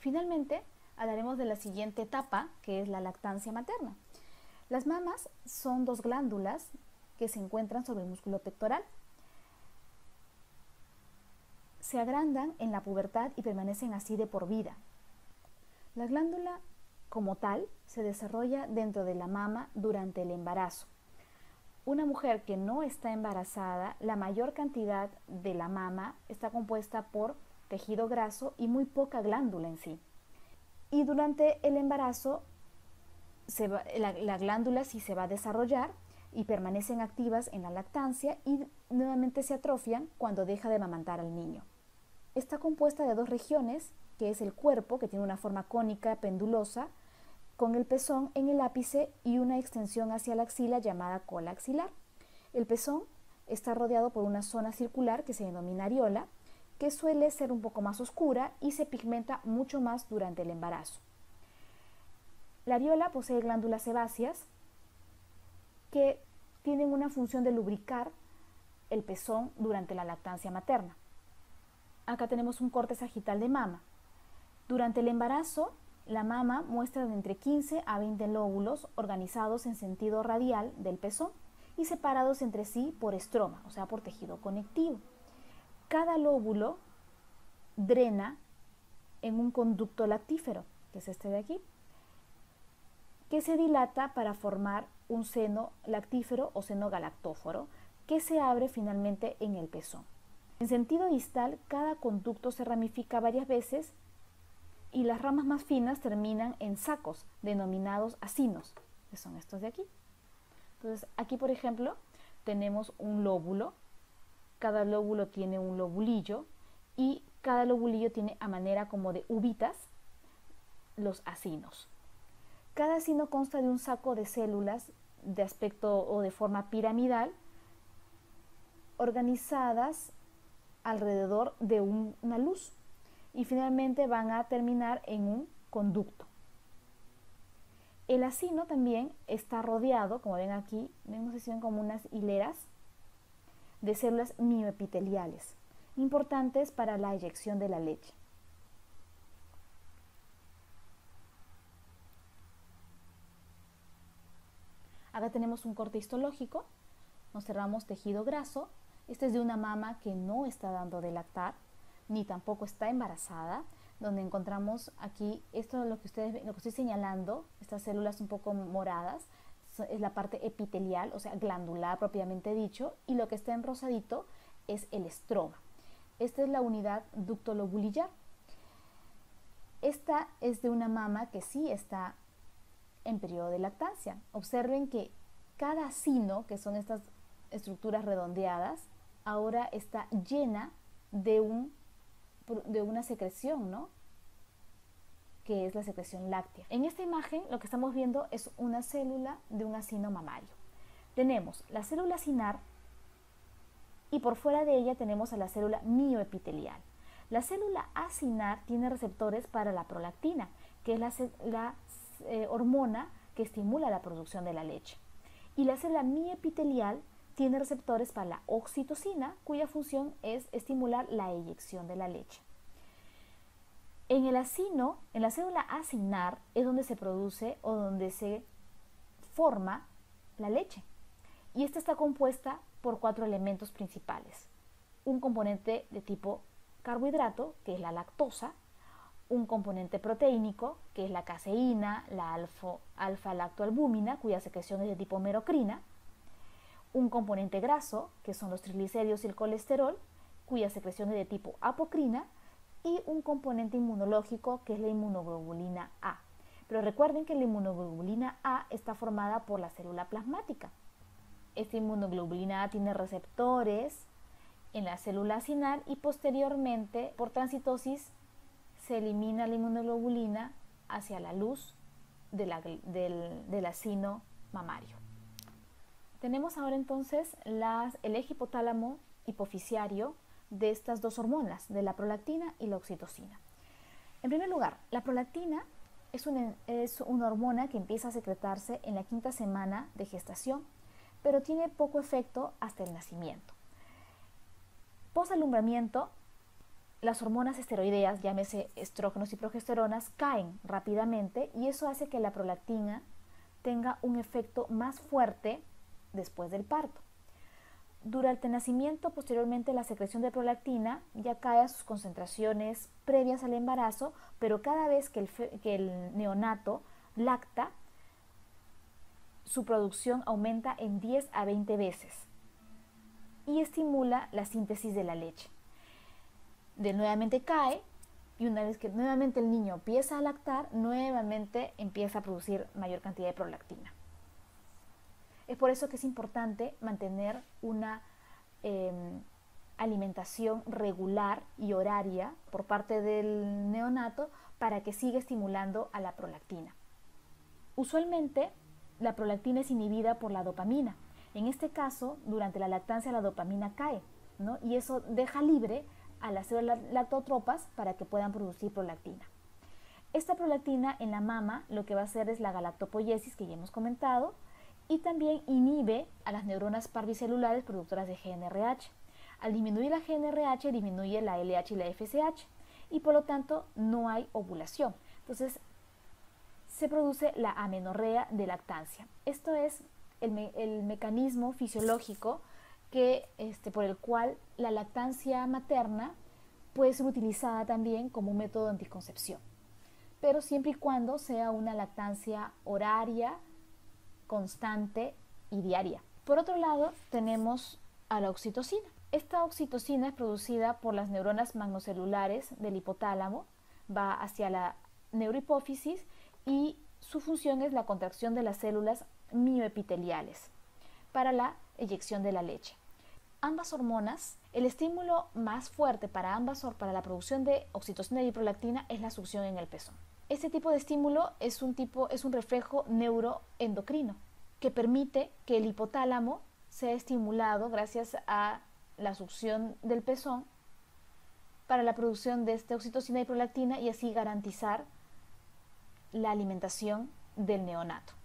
Finalmente, hablaremos de la siguiente etapa, que es la lactancia materna. Las mamas son dos glándulas que se encuentran sobre el músculo pectoral. Se agrandan en la pubertad y permanecen así de por vida. La glándula como tal se desarrolla dentro de la mama durante el embarazo. Una mujer que no está embarazada, la mayor cantidad de la mama está compuesta por tejido graso y muy poca glándula en sí. Y durante el embarazo la glándula sí se va a desarrollar y permanecen activas en la lactancia y nuevamente se atrofian cuando deja de amamantar al niño. Está compuesta de dos regiones, que es el cuerpo, que tiene una forma cónica pendulosa, con el pezón en el ápice y una extensión hacia la axila llamada cola axilar. El pezón está rodeado por una zona circular que se denomina areola, que suele ser un poco más oscura y se pigmenta mucho más durante el embarazo. La areola posee glándulas sebáceas que tienen una función de lubricar el pezón durante la lactancia materna. Acá tenemos un corte sagital de mama. Durante el embarazo, la mama muestra de entre 15 a 20 lóbulos organizados en sentido radial del pezón y separados entre sí por estroma, o sea, por tejido conectivo. Cada lóbulo drena en un conducto lactífero, que es este de aquí, que se dilata para formar un seno lactífero o seno galactóforo, que se abre finalmente en el pezón. En sentido distal, cada conducto se ramifica varias veces y las ramas más finas terminan en sacos, denominados acinos, que son estos de aquí. Entonces, aquí, por ejemplo, tenemos un lóbulo. Cada lóbulo tiene un lobulillo y cada lobulillo tiene a manera como de uvitas los acinos. Cada acino consta de un saco de células de aspecto o de forma piramidal organizadas alrededor de una luz y finalmente van a terminar en un conducto. El acino también está rodeado, como ven aquí, vemos que son como unas hileras de células mioepiteliales, importantes para la eyección de la leche. Acá tenemos un corte histológico, observamos tejido graso. Este es de una mama que no está dando de lactar, ni tampoco está embarazada, donde encontramos aquí, esto es lo que estoy señalando, estas células un poco moradas, es la parte epitelial, o sea, glandular propiamente dicho, y lo que está en rosadito es el estroma. Esta es la unidad ductolobulillar. Esta es de una mama que sí está en periodo de lactancia. Observen que cada acino, que son estas estructuras redondeadas, ahora está llena de una secreción, ¿no? Que es la secreción láctea. En esta imagen lo que estamos viendo es una célula de un acino mamario. Tenemos la célula acinar y por fuera de ella tenemos a la célula mioepitelial. La célula acinar tiene receptores para la prolactina, que es la hormona que estimula la producción de la leche. Y la célula mioepitelial tiene receptores para la oxitocina, cuya función es estimular la eyección de la leche. En el acino, en la célula acinar, es donde se produce o donde se forma la leche. Y esta está compuesta por 4 elementos principales. Un componente de tipo carbohidrato, que es la lactosa, un componente proteínico, que es la caseína, la alfa-lactoalbúmina, cuya secreción es de tipo merocrina, un componente graso, que son los triglicéridos y el colesterol, cuya secreción es de tipo apocrina, y un componente inmunológico, que es la inmunoglobulina A. Pero recuerden que la inmunoglobulina A está formada por la célula plasmática. Esta inmunoglobulina A tiene receptores en la célula acinar y posteriormente, por transitosis, se elimina la inmunoglobulina hacia la luz del acino mamario. Tenemos ahora entonces el eje hipotálamo hipoficiario de estas dos hormonas, de la prolactina y la oxitocina. En primer lugar, la prolactina es una hormona que empieza a secretarse en la 5ª semana de gestación, pero tiene poco efecto hasta el nacimiento. Posalumbramiento, las hormonas esteroideas, llámese estrógenos y progesteronas, caen rápidamente y eso hace que la prolactina tenga un efecto más fuerte después del parto. Durante el nacimiento, posteriormente la secreción de prolactina ya cae a sus concentraciones previas al embarazo, pero cada vez que el neonato lacta, su producción aumenta en 10 a 20 veces y estimula la síntesis de la leche. Nuevamente cae y una vez que nuevamente el niño empieza a lactar, nuevamente empieza a producir mayor cantidad de prolactina. Es por eso que es importante mantener una alimentación regular y horaria por parte del neonato para que siga estimulando a la prolactina. Usualmente la prolactina es inhibida por la dopamina. En este caso, durante la lactancia la dopamina cae, ¿no? Y eso deja libre a las células lactotropas para que puedan producir prolactina. Esta prolactina en la mama lo que va a hacer es la galactopoiesis que ya hemos comentado y también inhibe a las neuronas parvicelulares productoras de GnRH. Al disminuir la GnRH disminuye la LH y la FSH y por lo tanto no hay ovulación. Entonces se produce la amenorrea de lactancia. Esto es el mecanismo fisiológico por el cual la lactancia materna puede ser utilizada también como un método de anticoncepción, pero siempre y cuando sea una lactancia horaria, constante y diaria. Por otro lado, tenemos a la oxitocina. Esta oxitocina es producida por las neuronas magnocelulares del hipotálamo, va hacia la neurohipófisis y su función es la contracción de las células mioepiteliales para la eyección de la leche. Ambas hormonas, el estímulo más fuerte para ambas, para la producción de oxitocina y prolactina, es la succión en el pezón. Este tipo de estímulo es un reflejo neuroendocrino que permite que el hipotálamo sea estimulado gracias a la succión del pezón para la producción de esta oxitocina y prolactina y así garantizar la alimentación del neonato.